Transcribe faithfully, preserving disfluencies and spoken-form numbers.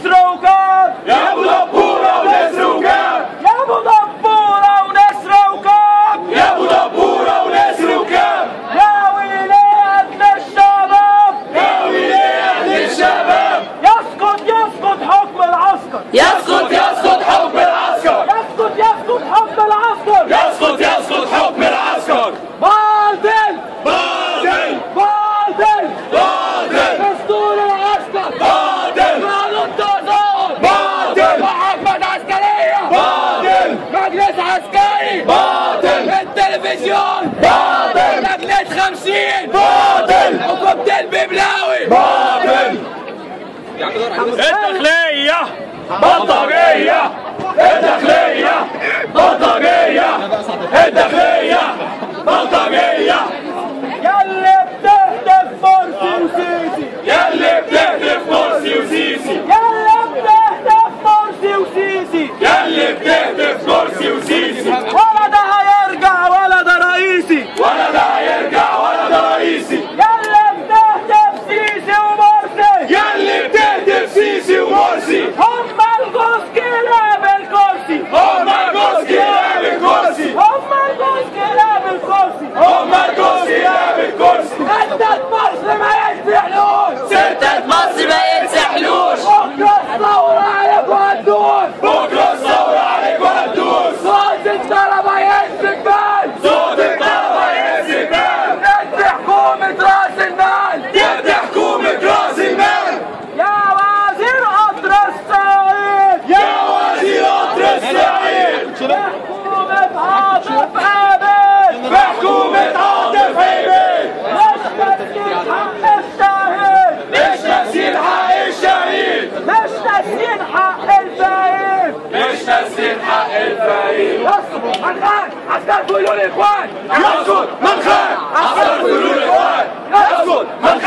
ونسر وكاب، يا ابو دبوره ونسر وكاب، يا ابو دبوره ونسر وكاب، يا ابو دبوره ونسر وكاب، يا ولاد الشباب، يا ولاد الشباب، يسقط يسقط حكم العسكر، يسقط يسقط حكم العسكر، يسقط يسقط حكم العسكر، يسقط يسقط حكم العسكر. باطل باطل باطل باطل دستور العسكر باطل قانون تظاهر باطل محاكمة عسكرية باطل مجلس عسكري باطل التلفزيون باطل لجنة خمسين باطل حكومة الببلاوي باطل. الداخلية بلطجية، الداخلية بلطجية، الداخلية بلطجية، ياللي بتهدف مرسي وسيسي، ياللي بتهدف مرسي وسيسي، ياللي بتهدف مرسي وسيسي، ياللي بتهدف مرسي وسيسي، ولا ده هيرجع ولا ده رئيسي، ولا ده هيرجع ولا ده رئيسي، ياللي بتهدف سيسي ومرسي، ياللي بتهدف سيسي ومرسي، هم الجوز كلاب الكرسي، هم الجوز كلاب الكرسي، هم الجوز كلاب الكرسي، هم الجوز كلاب الكرسي. ستة مصر ما يستحلوش، ستة مصر ما يتسحلوش، بكرة الثورة عليك وهتدوس، بكرة الثورة عليك وهتدوس، صوت الطلبة يهز جبال، صوت الطلبة يهز جبال، ضد حكومة راس المال، ضد حكومة راس المال. يا وزير قطر الصعيد، يا وزير قطر الصعيد، حكومة عاطف عابد، بحكومة عاطف عبيد، مش ناسيين حق الشهيد، مش ناسيين حق الشهيد، مش ناسيين حق الفقير، مش ناسيين حق الفقير. يسقط من خان عسكر كلهم اخوان، يسقط من خان عسكر كلهم اخوان، يسقط من